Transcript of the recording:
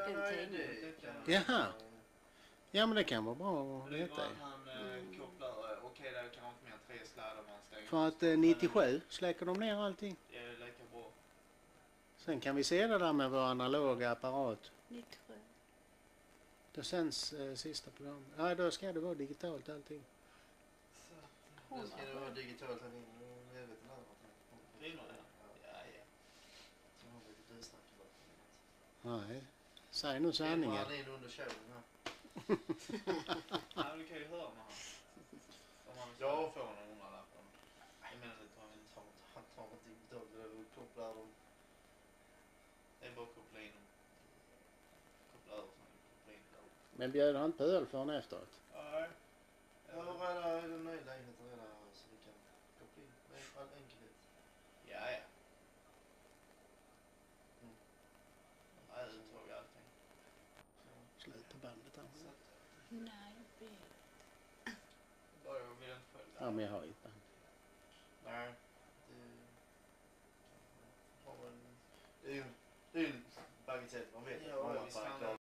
den nej, tidningen. det kan... Jaha. Ja, men det kan vara bra att Det är bara veta. att han kopplar... Okej, det är kanske inte mer än 3 sladdar man stänger. För att 97 släcker de ner allting. Det är lika bra. Sen kan vi se det där med vår analoga apparat. 97. Då sänds sista program. Ja, då ska det vara digitalt allting. Nu ska det vara digitalt här inne. Jag vet inte Rinner det? Ja. Så har vi lite dysnack about det. Nej, säg nu sanningen. Han är in under showen här. Nej, du kan ju höra med han. Om han Ja. får någon hundralappen. Jag menar det tar inte. Han tar inte digitalt och kopplar dem. Det är bara att koppla in dem. Koppla över så koppla in dem. Men bjöd han på öl förrän efteråt? Nej. Ja, redan är den nya lägenheten redan så vi kan koppla in. Det är all enkelhet. Ja. Nej, det tror jag allting. Sluta bandet här. Nej, det Bara jag vill inte följa. Ja, men jag har ju ett band. Nej, det är ju